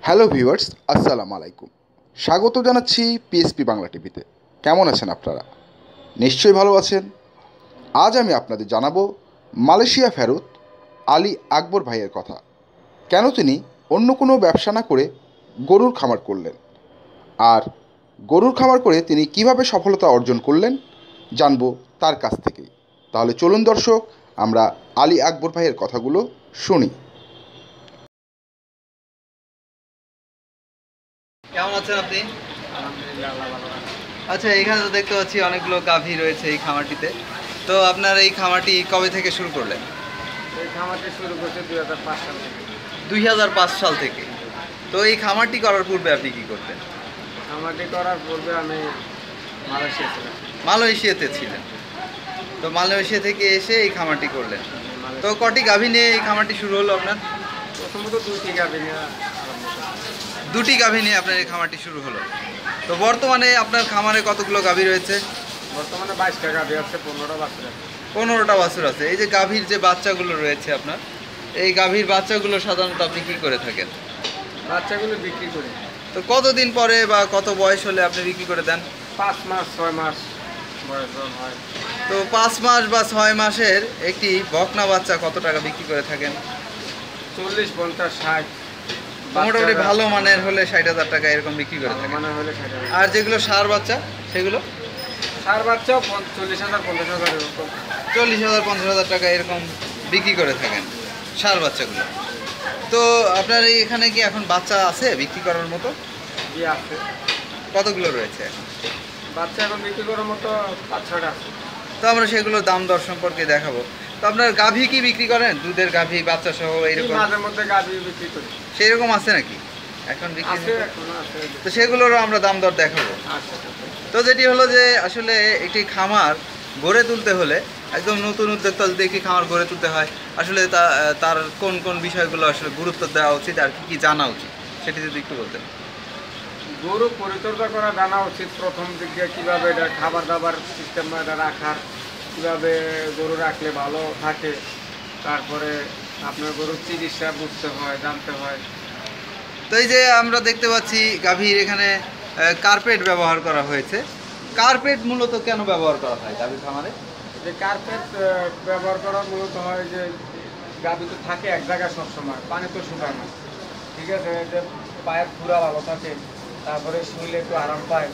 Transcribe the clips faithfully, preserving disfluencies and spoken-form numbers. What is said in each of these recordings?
Hello viewers, আসসালামু আলাইকুম। স্বাগত জানাচ্ছি পিএসপি বাংলা টিভিতে। কেমন আছেন আপনারা? নিশ্চয়ই ভালো আছেন। আজ আমি আপনাদের জানাবো মালয়েশিয়া ফেরত আলী আকবর ভাইয়ের কথা। কেন তিনি অন্য কোনো ব্যবসা না করে গরুর খামার করলেন, আর গরুর খামার করে তিনি কিভাবে সফলতা অর্জন করলেন জানবো তার কাছ থেকেই। তাহলে চলুন দর্শক, আমরা আলী আকবর ভাইয়ের কথাগুলো শুনি। কেমন আছেন আপনি? আলহামদুলিল্লাহ, আল্লাহ ভালো রাখে। আচ্ছা, এখানে তো দেখতে পাচ্ছি অনেকগুলো গাভী রয়েছে এই খামারটিতে। তো আপনার এই খামারটি কবে থেকে শুরু করলেন? এই খামারটি শুরু করছে দুই হাজার পাঁচ সাল থেকে। দুই হাজার পাঁচ সাল থেকে। তো এই খামারটি করার পূর্বে আপনি কি করতেন? খামারটি করার পূর্বে আমি মালয়েশিয়া ছিলাম। মালয়েশিয়াতে ছিলেন। তো মালয়েশিয়া থেকে এসে এই খামারটি করলেন। তো মালয়েশিয়া কটি গাভী নিয়ে এই খামারটি শুরু হলো আপনার? প্রথমত দুইটি গাভী নিয়ে আরম্ভ করি। দুটি গাভী নিয়ে আপনার এই খামারটি শুরু হলো। তো বর্তমানে আপনার খামারে কতগুলো গাভী রয়েছে? বর্তমানে বাইশটা গাভী আছে, পনেরোটা বাচ্চা আছে। পনেরোটা বাছুর আছে। এই যে গাভীর যে বাচ্চাগুলো রয়েছে আপনার, এই গাভীর বাচ্চাগুলো সাধারণত আপনি কী করে থাকেন? বাচ্চাগুলো বিক্রি করি। তো কতদিন পরে বা কত বয়স হলে আপনি বিক্রি করে দেন? পাঁচ মাস ছয় মাস বয়স হয়। তো পাঁচ মাস বা ছয় মাসের একটি বকনা বাচ্চা কত টাকা বিক্রি করে থাকেন? চল্লিশ পঞ্চাশ ষাট মোটামুটি ভালো মানের হলে ষাট হাজার টাকা এরকম বিক্রি করে থাকেন। মানে হলে ষাট হাজার। আর যেগুলো ষাঁড় বাচ্চা সেগুলো ষাট বাচ্চাও পঞ্চ- চল্লিশ হাজার পঞ্চাশ হাজার এরকম। চল্লিশ হাজার পঞ্চাশ হাজার টাকা এরকম বিক্রি করে থাকেন ষাঁড় বাচ্চাগুলো। তো আপনার এই এখানে কি এখন বাচ্চা আছে বিক্রি করার মতো? ইয়ে আছে, কতগুলো রয়েছে এখন? বাচ্চা এখন বিক্রি করার মতো পাঁচ ছয়টা আছে। তো আমরা সেগুলো দাম দর সম্পর্কে দেখাবো। তো আপনার গাভী কি বিক্রি করেন? দুধের গাভী বাচ্চা সহ এইরকম মাঝে মধ্যে গাভী বিক্রি করি। সেই রকম আছে নাকি এখন বিক্রি? আছে, এখনো আছে। তো সেগুলোরও আমরা দাম দর দেখাবো। আচ্ছা আচ্ছা। তো যেটি হলো যে আসলে একটি খামার গড়ে তুলতে হলে একদম নতুন উদ্যোক্তা যদি একটি খামার গড়ে তুলতে হয়, আসলে তা তার কোন কোন বিষয়গুলো আসলে গুরুত্ব দেওয়া উচিত আর কী কী জানা উচিত সেটি যদি একটু বলতেন। গরু পরিচর্যা করা জানা উচিত। প্রথম দিক দিয়ে কীভাবে এটা খাবার দাবার সিস্টেম এটা রাখার, কীভাবে গরু রাখলে ভালো থাকে, তারপরে আপনার গরুর চিকিৎসা বুঝতে হয়, জানতে হয়। তো এই যে আমরা দেখতে পাচ্ছি গাভীর এখানে কার্পেট ব্যবহার করা হয়েছে। কার্পেট মূলত কেন ব্যবহার করা হয় গাভীর খামারে? যে কার্পেট ব্যবহার করা মূলত হয় যে গাভী তো থাকে এক জায়গায় সবসময়, পানি তো শুকায় না, ঠিক আছে, যে পায়ের খুরা ভালো থাকে, তারপরে শুইলে একটু আরাম পায়।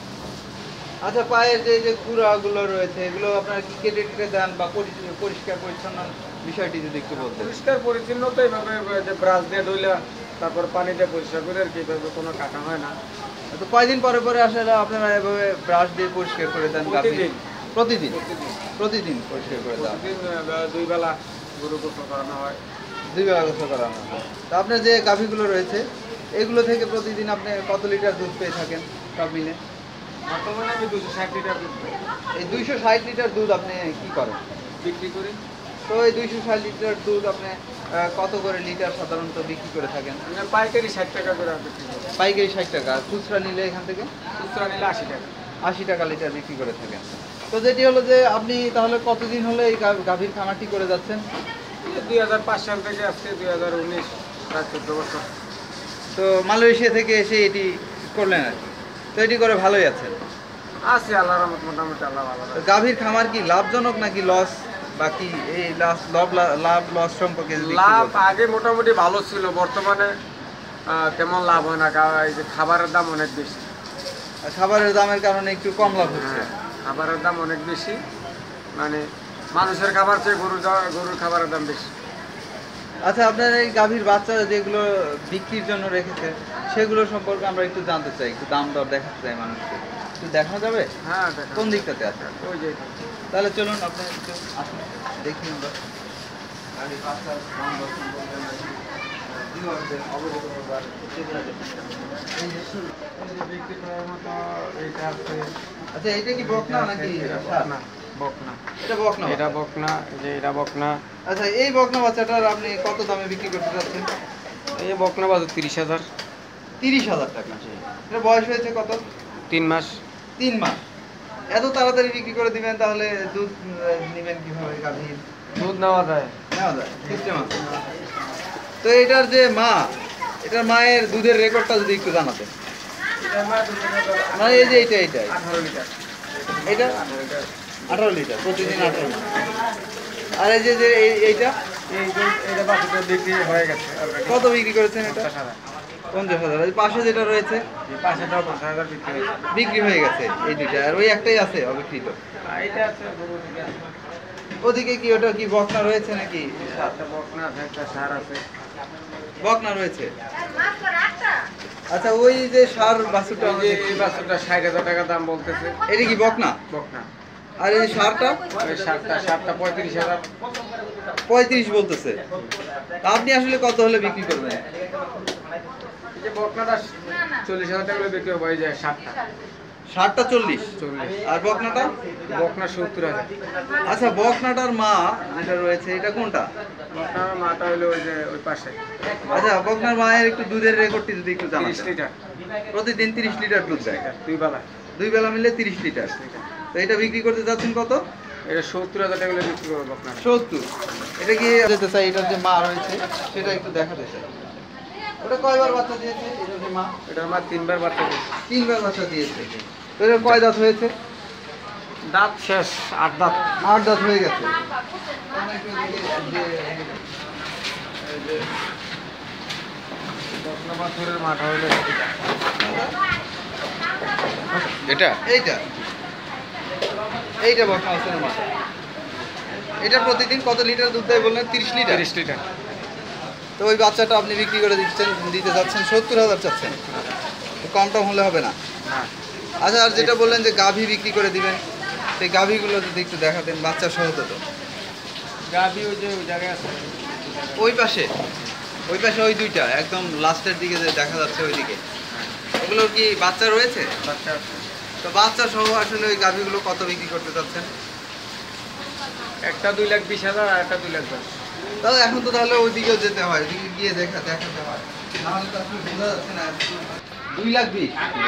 আচ্ছা, পায়ের যে যে খুরাগুলো রয়েছে এগুলো আপনারা কি কেটে কেটে দেন বা পরি- পরিষ্কার পরিচ্ছন্ন বিষয়টি যদি একটু বলতেন। পরিষ্কার পরিচ্ছন্ন তো এইভাবে যে ব্রাশ দিয়ে ধুইলা তারপর পানি দিয়ে পরিষ্কার করে আর কি, এভাবে কোনো কাটা হয় না। তো কয়দিন পরে পরে আসলে আপনারা এভাবে ব্রাশ দিয়ে পরিষ্কার করে দেন গাভী? প্রতিদিন। প্রতিদিন প্রতিদিন প্রতিদিন পরিষ্কার করে দেন। প্রতিদিন আহ, দুই বেলা গরু গোসল করানো হয়। দুই বেলা গোসল করানো হয়। তো আপনার যে গাভীগুলো রয়েছে এগুলো থেকে প্রতিদিন আপনি কত লিটার দুধ পেয়ে থাকেন সব মিলে? বর্তমানে আমি দুশো ষাট লিটার দুধ পাই। এই দুইশো ষাট লিটার দুধ আপনি কি করেন? বিক্রি করি। তো এই দুইশো ষাট লিটার দুধ আপনি আহ, কত করে লিটার সাধারণত বিক্রি করে থাকেন? মানে পাইকারি ষাট টাকা করে বিক্রি করি। পাইকারি ষাট টাকা, আর খুচরা নিলে এখান থেকে খুচরা নিলে আশি টাকা। আশি টাকা লিটার বিক্রি করে থাকেন। তো যেটি হলো যে আপনি তাহলে কতদিন হলো এই গা- গাভীর খামারটি করে যাচ্ছেন? দুই হাজার পাঁচ সাল থেকে আজকে দুই হাজার উনিশ, প্রায় চোদ্দ বছর। তো মালয়েশিয়া থেকে এসে এটি করলেন আর কি। তো এটি করে ভালোই আছেন। আছে আল্লাহ রহমত, মোটামুটি আল্লাহ ভালো তো রাখে। গাভীর খামার কি লাভজনক নাকি লস, বাকি এই লাভ লাভ লস সম্পর্কে যদি একটু লাভ বলতেন। আগে মোটামুটি ভালো ছিল, বর্তমানে আহ, তেমন লাভ হয় না, কারণ এই যে খাবারের দাম অনেক বেশি। আর খাবারের দামের কারণে একটু কম লাভ হচ্ছে। হ্যাঁ, খাবারের দাম অনেক বেশি, মানে মানুষের খাবার চেয়ে গরুর দা- গরুর খাবারের দাম বেশি। আচ্ছা, আপনার এই গাভীর বাচ্চা যেগুলো বিক্রির জন্য রেখেছে সেগুলো সম্পর্কে আমরা একটু জানতে চাই, একটু দাম দর দেখাতে চাই মানুষকে। একটু দেখানো যাবে? হ্যাঁ দেখেন। কোন দিকটাতে আছে? ওই যে তাহলে চলুন আপনার একটু আসুন, দেখি আমরা গাভীর বাচ্চার দাম দর সম্পর্কে আমরা একটু, আহ, viewers-দের অবগত করবার চেষ্টা করছি। এই যে শুরু- এই যে বিক্রি করার মতো এইটা আছে। আচ্ছা, এটা কি বকনা নাকি এটা ষাঁড়? বকনা, বকনা। এটা বকনা এটা বাচ্চা। বকনা, এই যে এটা বকনা। আচ্ছা, এই বকনা বাচ্চাটার আপনি কত দামে বিক্রি করতে চাচ্ছেন? এই যে বকনা বাজার তিরিশ হাজার। তিরিশ হাজার টাকা। এটা বয়স হয়েছে কত? তিন মাস। তিন মাস। এত তাড়াতাড়ি বিক্রি করে দিবেন, তাহলে দুধ আহ, নিবেন কিভাবে গাভীর? দুধ নেওয়া যায়। নেওয়া যায়, সিস্টেম আছে। তো এটার যে মা এটার মায়ের দুধের রেকর্ডটা যদি একটু জানাতেন। মানে এই যে এইটা এইটা আঠারো লিটার এটা আঠারো লিটার প্রতিদিন আঠারো লিটার। আর এই যে যে এই- এইটা এই যে এটা বাছুরটা বিক্রি হয়ে গেছে already। কত বিক্রি করেছেন এটা? পঞ্চাশ হাজার। পঞ্চাশ হাজার। ওই পাশে যেটা রয়েছে এই পাশেটাও পঞ্চাশ হাজার বিক্রি হয়েছে। বিক্রি হয়ে গেছে এই দুইটা, আর ওই একটাই আছে অবিকৃত। আর এটা আছে গরু দিকে আছে। ওদিকে কি ওটা কি বকনা রয়েছে নাকি? সাতটা বকনা আছে, একটা সার আছে। বকনা রয়েছে। আচ্ছা, ওই যে সার বাছুরটা এই আমরা যে দেখছি, এই বাছুরটা ষাট হাজার টাকা দাম বলতেছে এটা কি বকনা? বকনা। আর এই সারটা ওই সাতটা সাতটা পঁয়ত্রিশ হাজার। পঁয়ত্রিশ বলতেছে। তা আপনি আসলে কত হলে বিক্রি করবেন? এই যে বকনাটা চল্লিশ হাজার টাকা করে বিক্রি হবে, এই যে সাতটা সারটা চল্লিশ, চল্লিশ। আর বকনাটা? বকনা সত্তর হাজার। আচ্ছা, বকনাটার মা যেটা রয়েছে এটা কোনটা? বকনার মাটা হলো ওই যে ওই পাশে আচ্ছা, বকনার মায়ের একটু দুধের রেকর্ডটি যদি একটু তিরিশ জানাতেন। লিটার। প্রতিদিন তিরিশ লিটার দুধ দেয়, দুই বেলা। দুই বেলা মিলে তিরিশ লিটার। তো এটা বিক্রি করতে যাচ্ছেন কত? এটা সত্তর হাজার টাকা করে বিক্রি করবো বকনা। সত্তর। এটা কি যেতে চাই, এটার যে মা রয়েছে সেটা একটু দেখাতে চাই। ওটা কয়বার বাচ্চা দিয়েছে এটার যে মা? এটার মা তিনবার বাচ্চা দিয়েছে। তিনবার বাচ্চা দিয়েছে। তো এটা কয় দাঁত হয়েছে? দাঁত শেষ, আট দাঁত। আট দাঁত হয়ে গেছে। বকনা বাছুরের মাটা হলো এটা এইটা এইটা বকনা বাছুরের মা। এটা প্রতিদিন কত লিটার দুধ দেয় বললেন? তিরিশ লিটার। তিরিশ লিটার। তো ওই বাচ্চাটা আপনি বিক্রি করে দিচ্ছেন, দিতে যাচ্ছেন সত্তর হাজার চাচ্ছেন। তো কম টম হলে হবে না। হ্যাঁ। আচ্ছা, আর যেটা বললেন যে গাভী বিক্রি করে দিবেন, সেই গাভীগুলো যদি একটু দেখাতেন, বাচ্চা সহ তো। গাভি ওই যে ওই জায়গায় আছে। ওই পাশে ওই পাশে ওই দুইটা একদম লাস্টের দিকে যে দেখা যাচ্ছে ওইদিকে, ওগুলোর কি বাচ্চা রয়েছে? বাচ্চা আছে। তো বাচ্চা সহ আসলে ওই গাভীগুলো কত বিক্রি করতে চাচ্ছেন? একটা দুই লাখ বিশ হাজার আর একটা দুই লাখ দশ। তাহলে এখন তো তাহলে ওইদিকেও যেতে হয়, ওইদিকে গিয়ে দেখা দেখাতে হয়, নাহলে তো আসলে বোঝা যাচ্ছে না। দুই লাখ বিশ,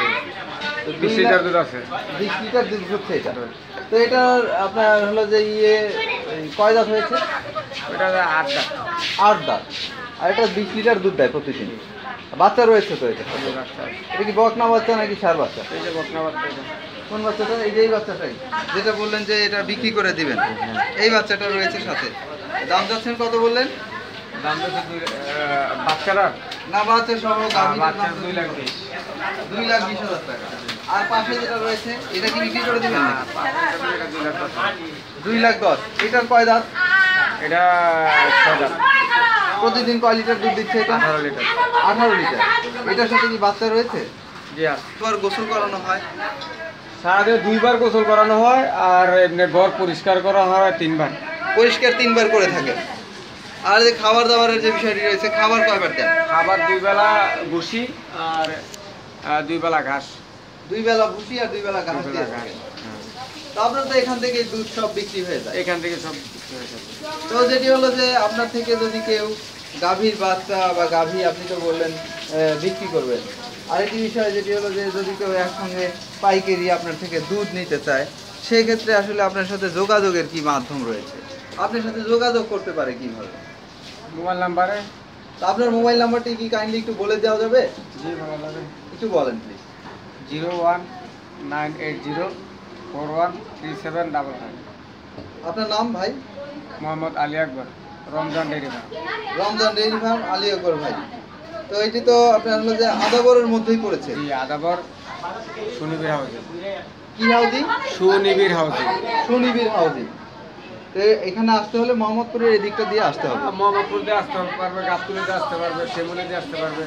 তো দুই বিশ লাখ- লিটার দুধ আছে। বিশ লিটার দুধ হচ্ছে এটা। তো এটার আপনার হলো যে ইয়ে এই কয় দাঁত হয়েছে? ওটা হলো আট দাঁত। আট দাঁত। আর এটা বিশ লিটার দুধ দেয় প্রতিদিন। বাচ্চা রয়েছে তো এটা? ওই যে বাচ্চা আছে। এটা কি বকনা বাচ্চা নাকি ষাঁড় বাচ্চা? এই যে বকনা বাচ্চা এটা। কোন বাচ্চাটা? এই যে এই বাচ্চাটাই যেটা বললেন যে এটা বিক্রি করে দিবেন, এই বাচ্চাটা রয়েছে সাথে। দাম যাচ্ছেন কত বললেন? দাম তো দুই আহ, বাচ্চারা না, বাচ্চা সহ গাভীটার বাচ্চা দাম তো দুই লাখ বিশ। দুই লাখ বিশ হাজার টাকা। আর পাশে যেটা রয়েছে এটা কি বিক্রি করে দিবেন? হ্যাঁ, পাঁচটা এটা দুই লাখ দশ। দুই লাখ দশ। এটার কয় দাঁত? এটা ছয় দাঁত। প্রতিদিন কয় লিটার দুধ দিচ্ছে এটা? আঠারো লিটার। আঠারো লিটার। এটার সাথে কি বাচ্চা রয়েছে? জি আছে। তোমার গোসল করানো হয়? সারাদিনে দুইবার গোসল করানো হয় আর এমনি ঘর পরিষ্কার করা হয় তিনবার। পরিষ্কার তিনবার করে থাকে। আর যে খাবার দাবারের যে বিষয়টি রয়েছে, খাবার কয়বার দেন? খাবার দুই বেলা ভুসি আর আহ, দুই বেলা ঘাস। দুই বেলা ভুসি আর দুই বেলা ঘাস দুই দিয়ে বেলা ঘাস। থাকে। হ্যাঁ। তো আপনার তো এখান থেকে দুধ সব বিক্রি হয়ে যায়। এখান থেকে সব বিক্রি হয়ে যাবে। তো যেটি হলো যে আপনার থেকে যদি কেউ গাভীর বাচ্চা বা গাভী আপনি তো বললেন আহ, বিক্রি করবেন, আরেকটি বিষয় যেটি হলো যে যদি কেউ একসঙ্গে পাইকারি আপনার থেকে দুধ নিতে চায়, সেই ক্ষেত্রে আসলে আপনার সাথে যোগাযোগের কি মাধ্যম রয়েছে? আপনার সাথে যোগাযোগ করতে পারে কিভাবে? মোবাইল নাম্বারে তো আপনার মোবাইল নাম্বারটি কি কাইন্ডলি একটু বলে দেওয়া যাবে? জি ভালো লাগে। একটু বলেন please. Zero one nine eight zero four one three seven double five. আপনার নাম ভাই? Mohammad Ali Akbar, Ramzan dairy farm. Ramzan dairy farm, Ali Akbar ভাই। তো এটি তো আপনার হলো যে আদাবরের মধ্যেই পড়েছে। জি আদাবর সুনিবির হাউজিং। কি হাউজি? সুনিবির হাউজিং। সুনিবির হাউজি। তো এখানে আসতে হলে মোহাম্মদপুরের এদিকটা দিয়ে আসতে হবে। মোহাম্মদপুর দিয়ে আসতে পারবে, গাবতুলিতে আসতে পারবে, শ্যামলিতে আসতে পারবে।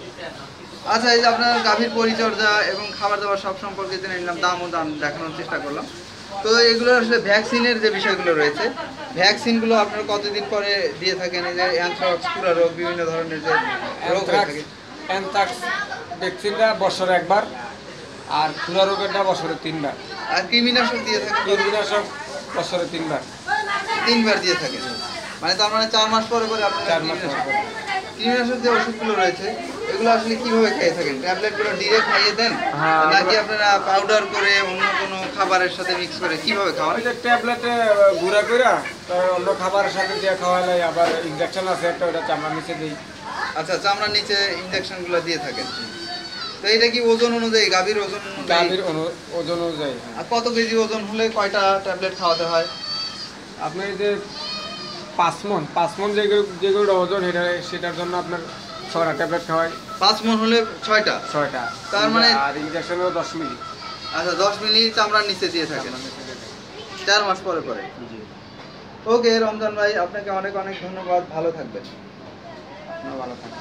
আচ্ছা, এই যে আপনার গাভীর পরিচর্যা এবং খাবার দাবার সব সম্পর্কে জেনে নিলাম, দাম ও দাম দেখানোর চেষ্টা করলাম। তো এগুলো আসলে ভ্যাকসিনের যে বিষয়গুলো রয়েছে, ভ্যাকসিনগুলো আপনারা কতদিন পরে দিয়ে থাকেন? এই যে অ্যানথ্রাক্স, পুরা রোগ, বিভিন্ন ধরনের যে রোগ হয়ে থাকে। অ্যানথ্রাক্স ভ্যাকসিনটা বছরে একবার আর খুরা রোগেরটা বছরে তিনবার। আর কৃমিনাশক দিয়ে থাকেন কীটনাশক বছরে তিনবার। তিনবার দিয়ে থাকেন, মানে তার মানে চার মাস পরে করে আপনারা চার মাস পর কৃমিনাশক- পর। কৃমিনাশক যে ওষুধগুলো রয়েছে এগুলো আসলে কিভাবে খেয়ে থাকেন? ট্যাবলেটগুলো ডিরেক্ট খাইয়ে দেন হ্যাঁ, নাকি আপনারা পাউডার করে অন্য কোনো খাবারের সাথে মিক্স করে কিভাবে খাওয়ান? ওই যে ট্যাবলেটে গুঁড়া করে অন্য খাবারের সাথে দিয়ে খাওয়ালে, আবার ইনজেকশন আছে একটা, ওটা চামড়া নিচে দিই। আচ্ছা, চামড়ার নিচে ইনজেকশনগুলো দিয়ে থাকেন। তো এটা কি ওজন অনুযায়ী, গাভীর ওজন অনুযায়ী? গাভীর অনু- ওজন অনুযায়ী, হ্যাঁ। আর কত কেজি ওজন হলে কয়টা ট্যাবলেট খাওয়াতে হয়? আপনার এই যে পাঁচ মন পাঁচ মন যেগুলো যেগুলো ওজন সেটা সেটার জন্য আপনার ছয়টা ট্যাবলেট খাওয়াই। পাঁচ মন হলে ছয়টা? ছয়টা। তার মানে- আর ইঞ্জেকশন হলো দশ মিলি। আচ্ছা, দশ মিলি চামড়ার নিচে দিয়ে থাকেন চার মাস পরে পরে। ওকে রমজান ভাই, আপনাকে অনেক অনেক ধন্যবাদ, ভালো থাকবেন। আপনার ভালো থাকে।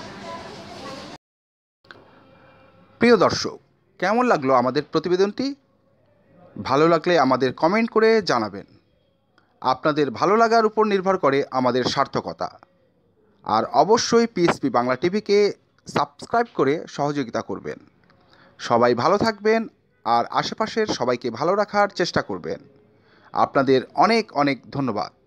প্রিয় দর্শক, কেমন লাগলো আমাদের প্রতিবেদনটি? ভালো লাগলে আমাদের কমেন্ট করে জানাবেন। আপনাদের ভালো লাগার উপর নির্ভর করে আমাদের সার্থকতা। আর অবশ্যই পিএসপি বাংলা টিভিকে সাবস্ক্রাইব করে সহযোগিতা করবেন। সবাই ভালো থাকবেন আর আশেপাশের সবাইকে ভালো রাখার চেষ্টা করবেন। আপনাদের অনেক অনেক ধন্যবাদ।